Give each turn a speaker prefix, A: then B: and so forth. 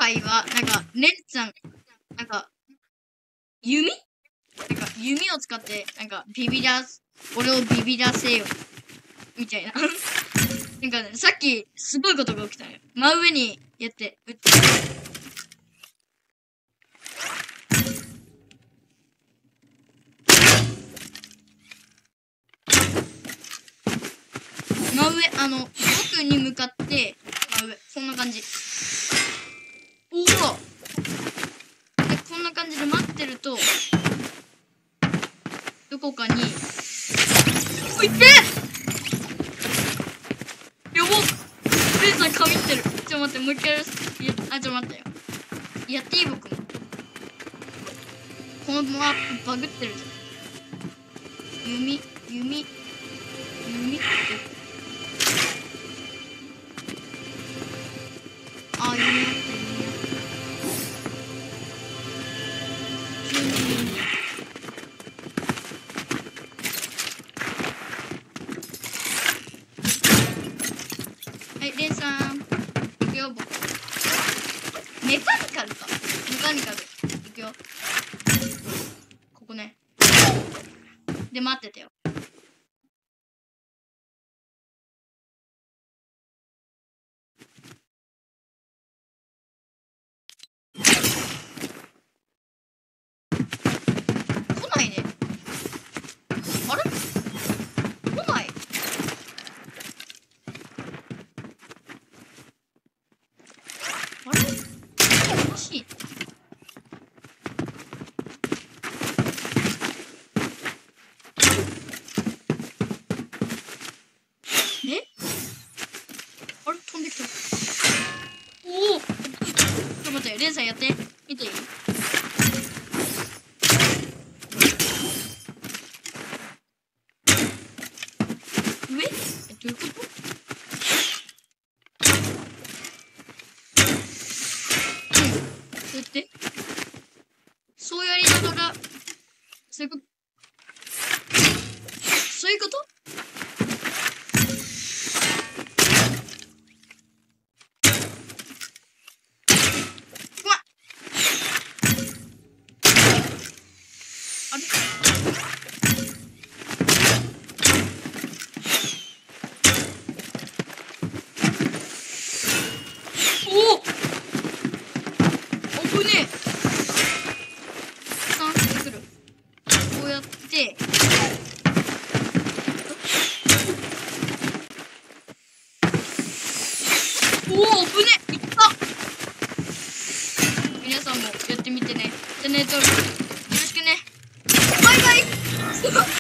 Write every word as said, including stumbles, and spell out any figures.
A: 回は、なんか、レンさん、なんか、弓なんか、弓を使って、なんか、ビビらす、俺をビビらせよ。みたいな。なんかね、さっき、すごいことが起きたのよ。真上にやって、撃って。真上、あの、僕に向かって、真上、こんな感じ。おお！で、こんな感じで待ってると、どこかに、おいってやばっ！レイさん神ってる。ちょっと待って、もう一回やる。あ、ちょっと待ってよ。やっていい僕も。このマップバグってるじゃん。弓、弓、弓って。あ、弓やってる、弓やってる。はい、レンさん。いくよ、僕。メカニカルか。メカニカル。いくよ。ここね。で、待っててよ。来ないね。あれ？来ない。あれ？おかしい。え？あれ？飛んできた。おお！ちょっと待って、レンさんやって。見ていい？上？え、どういうこと？そうやって。そうやりながら、そういうこと、そういうこと？うわっ！あれ？おお！危ねえ！さんしてくる。こうやって、おお、危ねえ！いった！皆さんもやってみてね。チャンネル登録